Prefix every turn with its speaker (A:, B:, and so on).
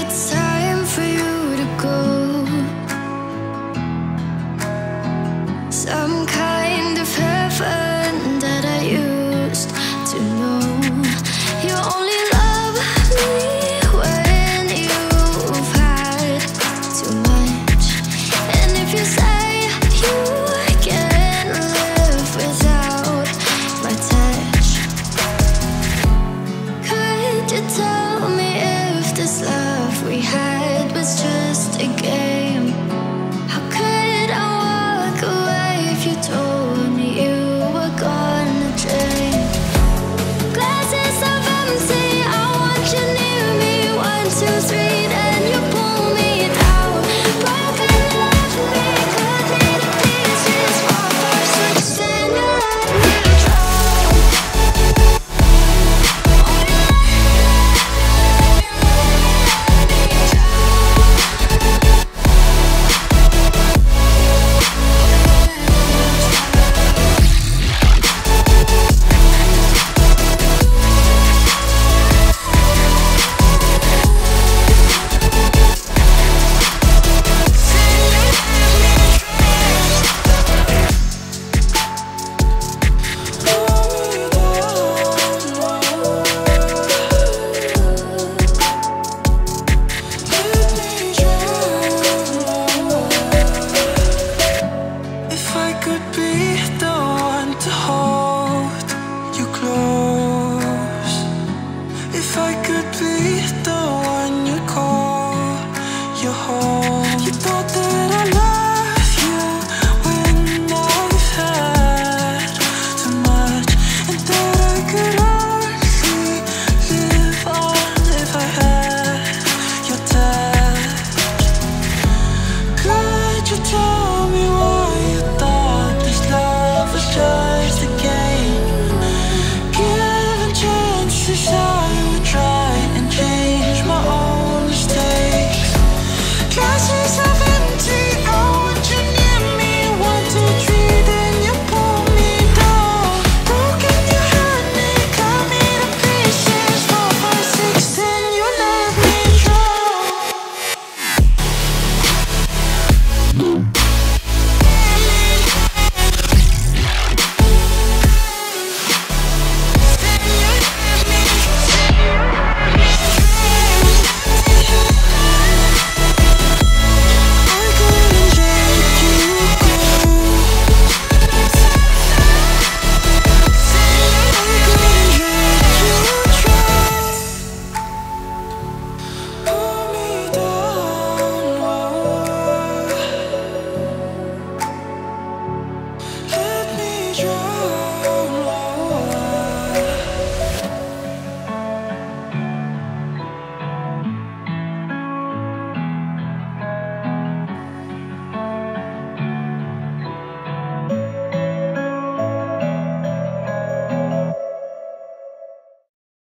A: it's time for you to go. Some kind of heaven that I used to know. You only love me when you've had too much. And if you say you can't live without my touch, could you tell me if this love we had was just